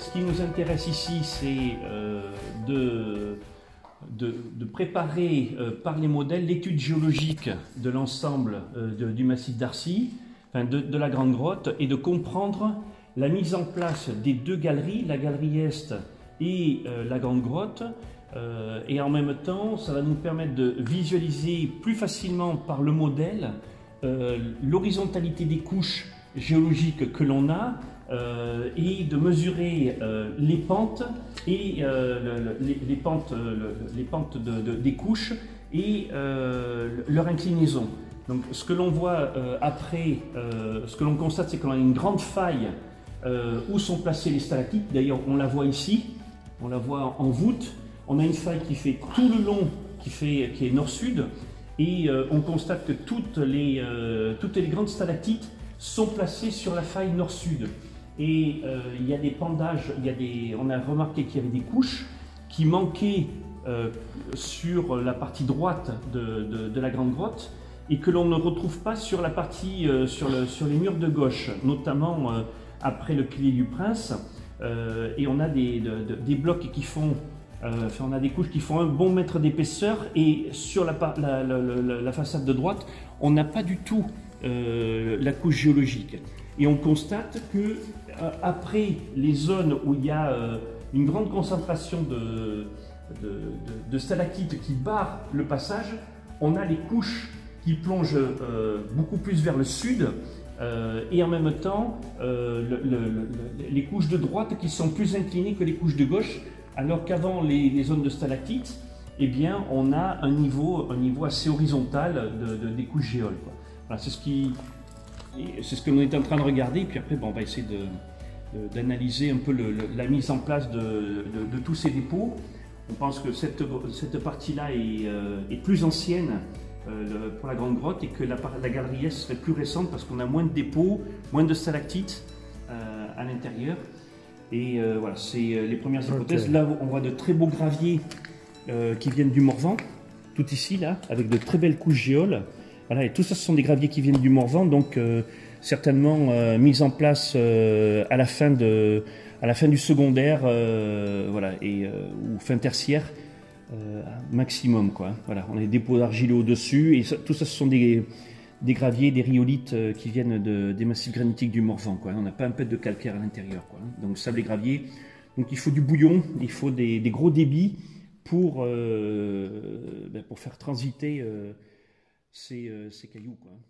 ce qui nous intéresse ici, c'est de préparer par les modèles l'étude géologique de l'ensemble du massif d'Arcy, enfin de la Grande Grotte, et de comprendre la mise en place des deux galeries, la galerie Est et la Grande Grotte. Et en même temps, ça va nous permettre de visualiser plus facilement par le modèle l'horizontalité des couches géologiques que l'on a, et de mesurer les pentes et les pentes des couches et leur inclinaison. Donc ce que l'on voit après, ce que l'on constate, c'est qu'on a une grande faille où sont placées les stalactites. D'ailleurs, on la voit ici, on la voit en voûte. On a une faille qui fait tout le long, qui est nord-sud, et on constate que toutes les grandes stalactites sont placées sur la faille nord-sud. Et il y a des pendages, on a remarqué qu'il y avait des couches qui manquaient sur la partie droite de la Grande Grotte et que l'on ne retrouve pas sur la partie, sur les murs de gauche, notamment après le pilier du Prince. Et on a des blocs qui font, on a des couches qui font 1 bon mètre d'épaisseur, et sur la façade de droite, on n'a pas du tout la couche géologique. Et on constate que après les zones où il y a une grande concentration de stalactites qui barrent le passage, on a les couches qui plongent beaucoup plus vers le sud, et en même temps les couches de droite qui sont plus inclinées que les couches de gauche, alors qu'avant les zones de stalactites, eh bien, on a un niveau assez horizontal des couches géoles, quoi. Voilà, c'est ce que l'on est en train de regarder, et puis après, bon, on va essayer d'analyser un peu la mise en place de tous ces dépôts. On pense que cette partie-là est plus ancienne pour la Grande Grotte, et que la galerie Est serait plus récente parce qu'on a moins de dépôts, moins de stalactites à l'intérieur. Et voilà, c'est les premières hypothèses. Okay. Là, on voit de très beaux graviers qui viennent du Morvan, tout ici, là, avec de très belles couches géoles. Voilà, et tout ça, ce sont des graviers qui viennent du Morvan, donc certainement mis en place à la fin du secondaire, voilà, ou fin tertiaire, maximum, quoi. Voilà, on a des dépôts argileux au-dessus, et tout ça, ce sont des graviers, des rhyolites qui viennent des massifs granitiques du Morvan, quoi. On n'a pas un peu de calcaire à l'intérieur, quoi. Donc sable et gravier. Donc il faut du bouillon, il faut des gros débits pour faire transiter ces cailloux, quoi.